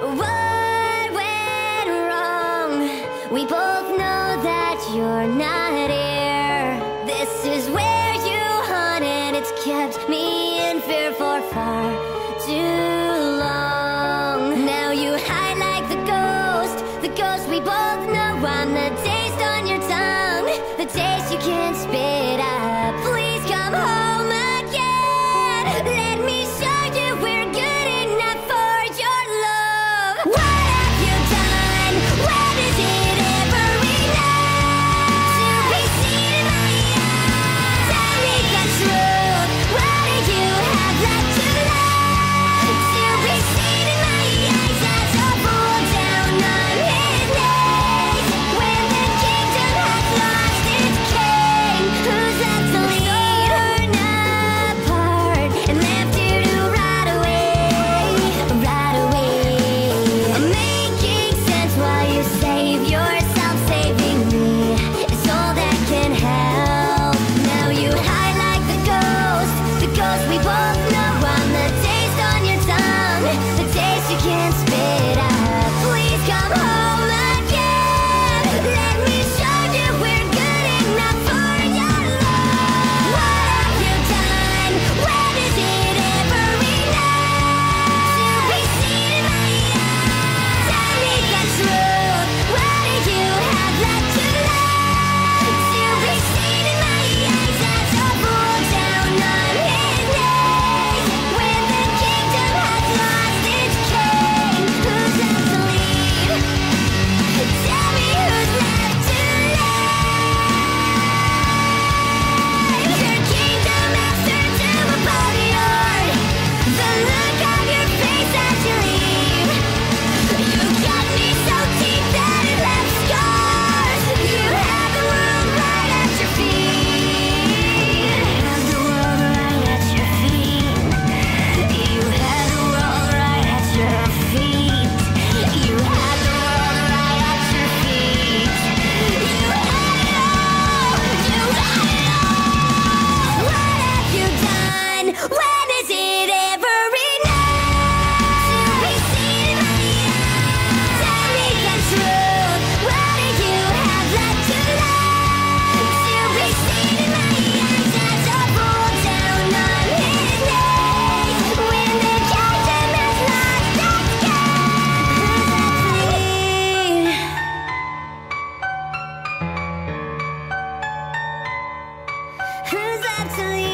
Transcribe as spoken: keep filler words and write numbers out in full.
What went wrong? We both know that you're not here. This is where you hunt, and it's kept me in fear for far too long. Now you hide like the ghost, the ghost we both know. I'm the taste on your tongue, the taste you can't spit out. Please come home again. Let me show you we're good enough for your love. What have you done? When is it ever enough to be seen in my eyes? Tell me the truth. What do you have left to love to be seen in my eyes as a fool down on his knees when the kingdom has lost its king? Who's left to lead? Torn apart and left here to rot away, rot away. Making sense while you save yourself. Saving me is all that can help. Now you hide like the ghost, the ghost we both know. I'm the taste on your tongue, the taste you can't spit out. Please come home again. Let me show you we're good enough for your love. What have you done? When is it ever enough to be seen in my eyes? Tell me the truth. What do you have left to love to be seen in my eyes as a fool down on his knees when the kingdom has lost its king? Who's left to lead? Tell me who's left to lead. Your kingdom has turned to a bodyguard. The look on your face as you leave. You cut me so deep that it left scars. You have the world right at your feet. Have the world right at your feet. You have the world right at your feet. You have the world right at your feet. You had it all. You had it all. What have you done? When is it ever enough to be seen in my eyes? Tell me the truth. What do you have left to love to be seen in my eyes as a fool down on his knees when the kingdom has lost its king? Who's left to lead? Who's left to lead?